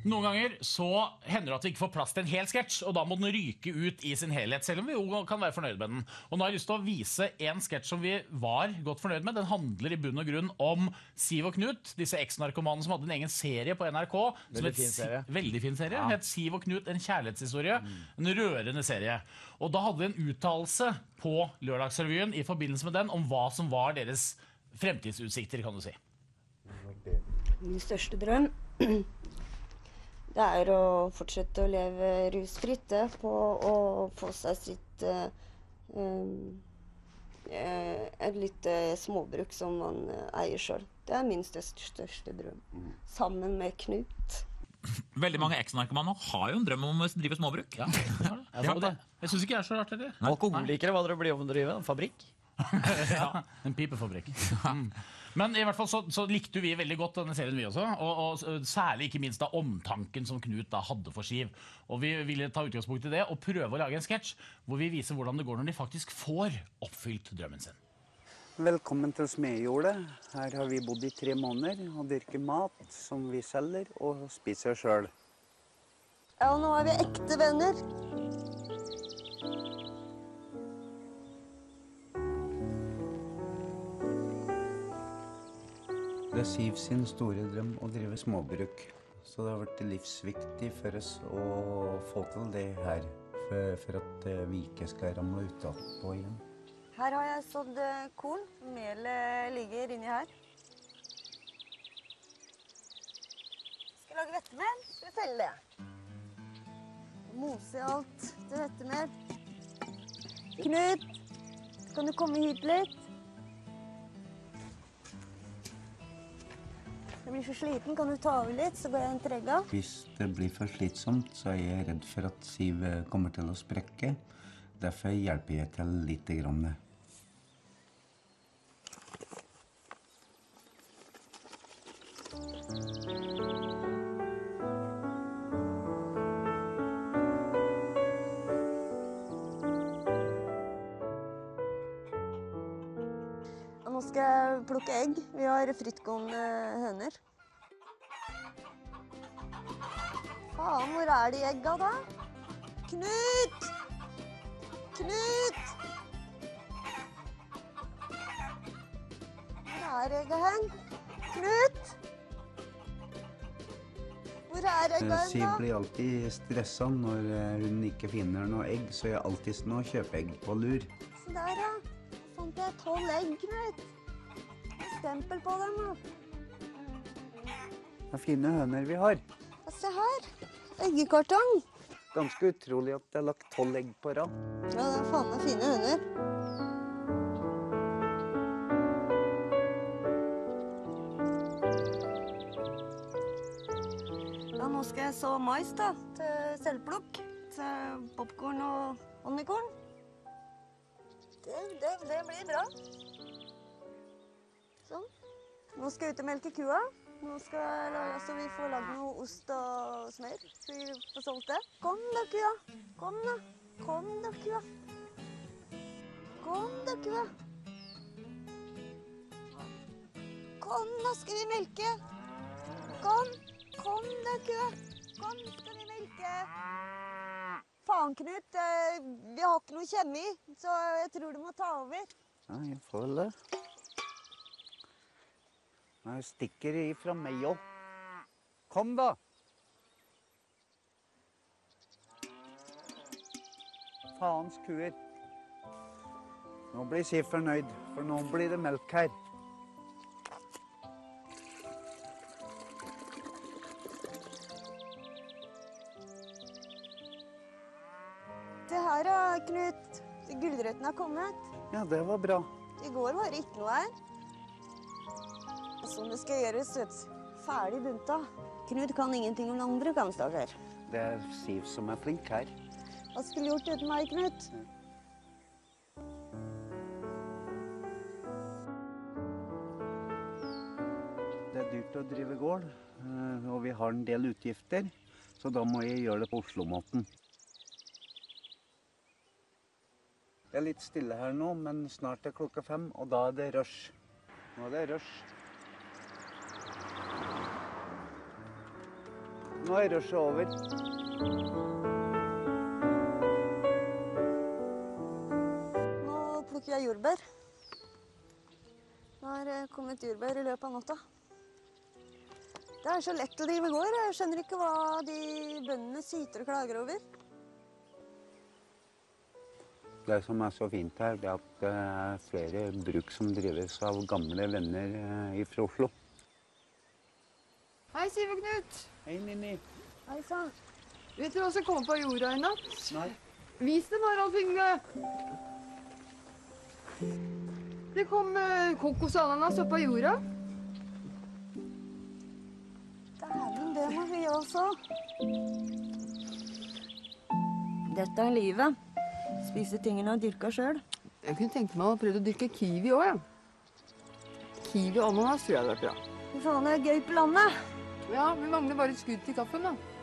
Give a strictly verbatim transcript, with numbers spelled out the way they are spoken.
Noen ganger så hender det at vi ikke får plass til en hel sketsj, og da må den ryke ut i sin helhet, selv om vi jo kan være fornøyd med den. Og nå har jeg lyst til å vise en sketsj som vi var godt fornøyd med. Den handler i bunn og grunn om Siv og Knut, disse eks-narkomanene som hadde en egen serie på N R K. Veldig fin serie. Veldig fin serie. Ja. Het Siv og Knut, en kjærlighetshistorie. Mm. En rørende serie. Og da hadde vi en uttalelse på Lørdagsrevyen i forbindelse med den om hva som var deres fremtidsutsikter, kan du si. Min største drøm det er å fortsette å leve rusfritt på å få seg sitt uh, um, uh, et lite småbruk som man uh, eier selv. Det er min største, største drøm. Mm. Sammen med Knut. Veldig mange eks-narkomaner har jo en drøm om å drive småbruk. Ja, jeg, jeg, jeg synes ikke jeg er så rart det. Alkoholikere, hva dere blir om å drive? En fabrikk? Ja, en pipefabrikk. Mm. Men i hvert fall så, så likte vi veldig godt denne serien vi også, og, og særlig ikke minst da omtanken som Knut da hadde for Siv. Og vi ville ta utgangspunkt i det og prøve å lage en sketsj hvor vi viser hvordan det går når de faktisk får oppfylt drømmen sin. Velkommen til Smedjordet. Her har vi bodd i tre måneder og dyrker mat som vi selger og spiser selv. Ja, nå er vi ekte venner. Det er Siv sin store drøm å drive småbruk, så det har vært livsviktig for oss å få til det her, for, for at vi ikke skal ramle ut av på igjen. Her har jeg sådd korn, melet ligger inni her. Skal lage vettemel, skal vi felle det. Mose alt til vettemel. Knut, kan du komme hit litt? Jeg blir så sliten, kan du ta over litt, så går jeg en tregga. Hvis det blir for slitsomt, så er jeg redd for at Siv kommer til å sprekke. Derfor hjelper jeg til lite grann. Nå skal jeg plukke egg. Vi har frittgående høner. Faen, hvor er de egga da? Knut! Knut! Hvor er egga hen? Knut! Hvor er egga hen da? Siv blir alltid stresset når hun ikke finner noe egg, så jeg alltid nå kjøper egg på lur. Se der ja. Det er tolv egg, Knut. Stempel på dem, da. Det er fine høner vi har. Ja, se her. Eggekartong. Ganske utrolig at det er lagt tolv egg på rad. Ja, det er faen meg fine høner. Ja, nå skal jeg så mais da, til selvplukk. Til popcorn og honningkorn. Det, det, det blir bra. Sånn. Nå skal jeg ut og melke kua. Nå skal jeg lage så vi får lagd noe ost og smør. Så vi får solgt det. Kom da, kua. Kom da. Kom da, kua. Kom da, kua. Kom, nå skal vi melke. Kom. Kom da, kua. Kom, skal vi melke. Faen, Knut, vi har ikke noe kjemi, så jeg tror du må ta over. Ja, jeg får vel det. Jeg stikker ifra meg også. Kom da! Faens kuer. Nå blir Siv fornøyd, for nå blir det melk her. Det her er Knut. Gulrøttene har kommet. Ja, det var bra. I går var det ikke noe her. Sånn det skal gjøres, vet du. Ferdig bunta. Knut kan ingenting om andre kampstaker. Det er Siv som er flink her. Hva skulle du gjort uten meg, Knut? Det er dyrt å drive gård, og vi har en del utgifter, så da må jeg gjøre det på Oslo-måten. Det er litt stille her nå, men snart er klokka fem, og da er det rush. Nå er det rush. Nå er rushet over. Nå plukker jeg jordbær. Nå har det kommet jordbær i løpet av natta. Det er så lett å drive gård. Jeg skjønner ikke hva de bøndene syter og klager over. Det som er så fint her, det er at det er flere bruk som drives av gamle venner eh, fra Oslo. Hei, Siv og Knut. Hei, Nini. Hei sann. Vet du hva som kommer på jorda i natt? Nei. Vis dem, Harald Fingle. Det kom eh, kokos og ananas opp av jorda. Dæven, det må vi også. Dette er livet. Spise tingene og dyrke selv. Jeg kunne tenke meg å prøve å dyrke kiwi også, ja. Kiwi og ananas tror jeg det var bra. Fy faen, det er gøy på landet. Ja, vi mangler bare et skudd til kaffen, da.